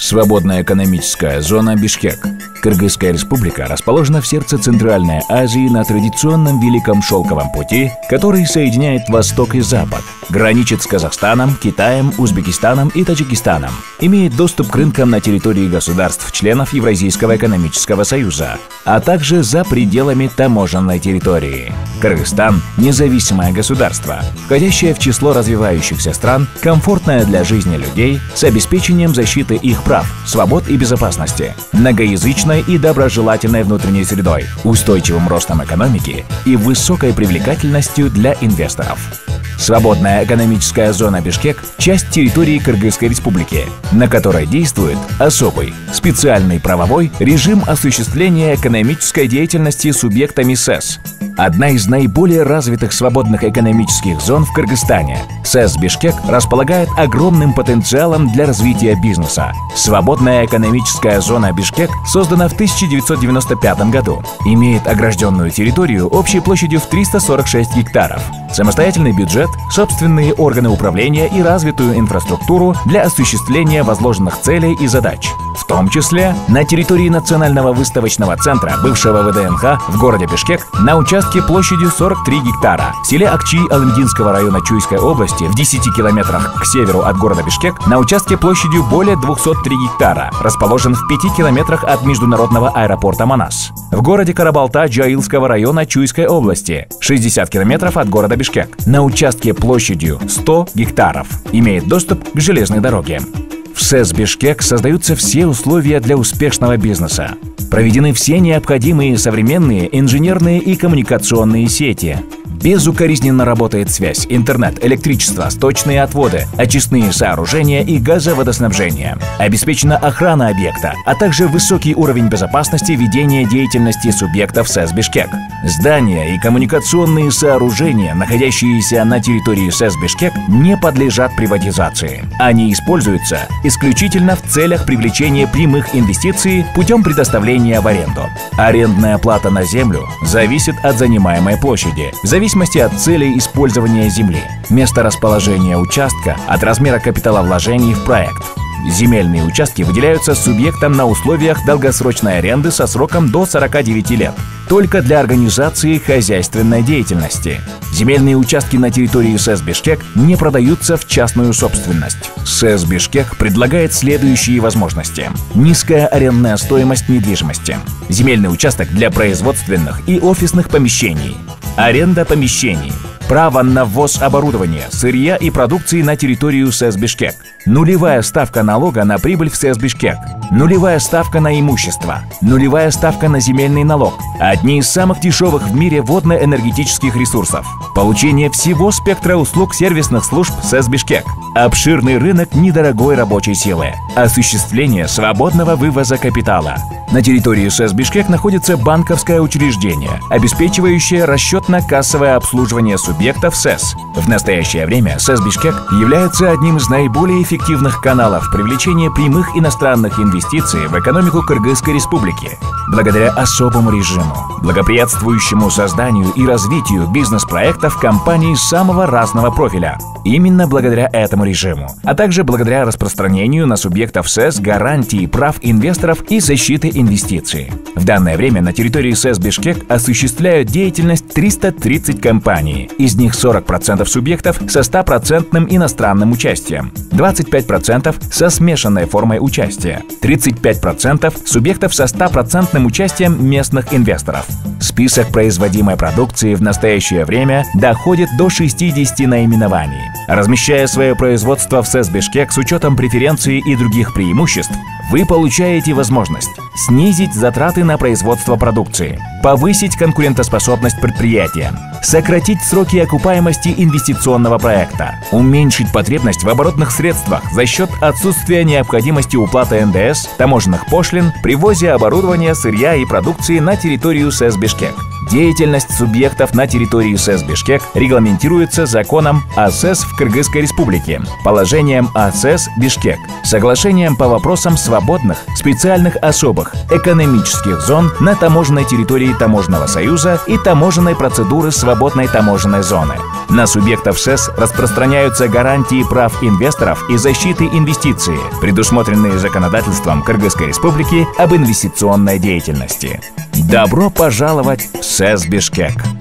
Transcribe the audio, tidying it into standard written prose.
Свободная экономическая зона Бишкек. Кыргызская республика расположена в сердце Центральной Азии на традиционном Великом Шелковом пути, который соединяет Восток и Запад, граничит с Казахстаном, Китаем, Узбекистаном и Таджикистаном, имеет доступ к рынкам на территории государств-членов Евразийского экономического союза, а также за пределами таможенной территории. Кыргызстан – независимое государство, входящее в число развивающихся стран, комфортное для жизни людей, с обеспечением защиты их прав, свобод и безопасности, многоязычной и доброжелательной внутренней средой, устойчивым ростом экономики и высокой привлекательностью для инвесторов. Свободная экономическая зона Бишкек – часть территории Кыргызской республики, на которой действует особый, специальный правовой режим осуществления экономической деятельности субъектами СЭС. Одна из наиболее развитых свободных экономических зон в Кыргызстане. СЭС Бишкек располагает огромным потенциалом для развития бизнеса. Свободная экономическая зона Бишкек создана в 1995 году. Имеет огражденную территорию общей площадью в 346 гектаров, самостоятельный бюджет, собственные органы управления и развитую инфраструктуру для осуществления возложенных целей и задач. В том числе на территории Национального выставочного центра бывшего ВДНХ в городе Бишкек на участке площадью 43 гектара, в селе Акчи Алымдинского района Чуйской области в 10 километрах к северу от города Бишкек на участке площадью более 203 гектара, расположен в 5 километрах от международного аэропорта Манас. В городе Карабалта Джаилского района Чуйской области 60 километров от города Бишкек на участке площадью 100 гектаров, имеет доступ к железной дороге. В СЭС Бишкек создаются все условия для успешного бизнеса. Проведены все необходимые современные инженерные и коммуникационные сети. Безукоризненно работает связь, интернет, электричество, сточные отводы, очистные сооружения и газоводоснабжение. Обеспечена охрана объекта, а также высокий уровень безопасности ведения деятельности субъектов СЭС Бишкек. Здания и коммуникационные сооружения, находящиеся на территории СЭС Бишкек, не подлежат приватизации. Они используются исключительно в целях привлечения прямых инвестиций путем предоставления в аренду. Арендная плата на землю зависит от занимаемой площади, в зависимости от целей использования земли, места расположения участка, от размера капиталовложений в проект. Земельные участки выделяются субъектам на условиях долгосрочной аренды со сроком до 49 лет, только для организации хозяйственной деятельности. Земельные участки на территории СЭС Бишкек не продаются в частную собственность. СЭС Бишкек предлагает следующие возможности. Низкая арендная стоимость недвижимости. Земельный участок для производственных и офисных помещений. Аренда помещений. Право на ввоз оборудования, сырья и продукции на территорию СЭС Бишкек. Нулевая ставка налога на прибыль в СЭС Бишкек. Нулевая ставка на имущество. Нулевая ставка на земельный налог. Одни из самых дешевых в мире водно-энергетических ресурсов. Получение всего спектра услуг сервисных служб СЭС Бишкек. Обширный рынок недорогой рабочей силы. Осуществление свободного вывоза капитала. На территории СЭС Бишкек находится банковское учреждение, обеспечивающее расчетно-кассовое обслуживание субъектов СЭС. В настоящее время СЭС Бишкек является одним из наиболее эффективных каналов привлечения прямых иностранных инвестиций в экономику Кыргызской республики. Благодаря особому режиму, благоприятствующему созданию и развитию бизнес-проектов компаний самого разного профиля. Именно благодаря этому режиму, а также благодаря распространению на субъектов СЭС гарантий прав инвесторов и защиты инвестиций. В данное время на территории СЭС Бишкек осуществляют деятельность 330 компаний, из них 40% субъектов со 100% иностранным участием, 25% со смешанной формой участия, 35% субъектов со 100% участием местных инвесторов. Список производимой продукции в настоящее время доходит до 60 наименований. Размещая свое производство в СЭС Бишкек с учетом преференций и других преимуществ, вы получаете возможность снизить затраты на производство продукции, повысить конкурентоспособность предприятия, сократить сроки окупаемости инвестиционного проекта, уменьшить потребность в оборотных средствах за счет отсутствия необходимости уплаты НДС, таможенных пошлин при ввозе оборудования, сырья и продукции на территорию СЭС Бишкек. Деятельность субъектов на территории СЭС Бишкек регламентируется законом о СЭС в Кыргызской Республике, положением о СЭС Бишкек, соглашением по вопросам свободных, специальных особых экономических зон на таможенной территории Таможенного союза и таможенной процедуры свободной таможенной зоны. На субъектов СЭС распространяются гарантии прав инвесторов и защиты инвестиций, предусмотренные законодательством Кыргызской Республики об инвестиционной деятельности. Добро пожаловать в СЭС Бишкек!